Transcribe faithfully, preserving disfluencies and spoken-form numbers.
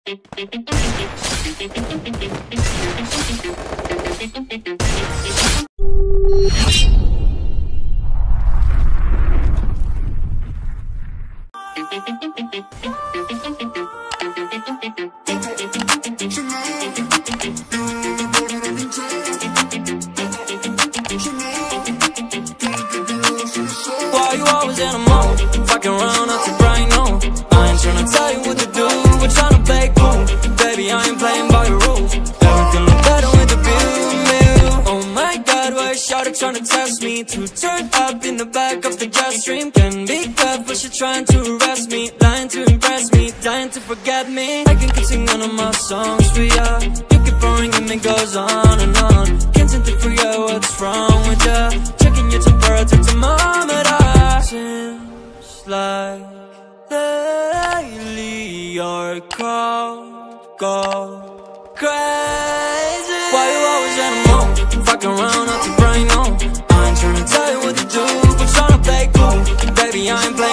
Why you always in a mode? Fucking around up to bright, no. I ain't tryna tell you what to do, we're tryna play cool. Baby, I ain't playing by your rules. Everything look better with the view. Oh my god, why is shawty tryna test me? To turn up in the back of the jet stream. Can be tough, but she trying to arrest me. Lying to impress me, dying to forget me. I can keep singing all my songs for ya. You keep boring and it goes on and on. Can't seem to figure out what's wrong with ya. Checking your temperature thermometer. Seems like lately your cold go crazy. Why you always in a mode? Fucking around up to brain, no. I ain't tryna tell you what to do, but tryna play cool. Baby, I ain't playing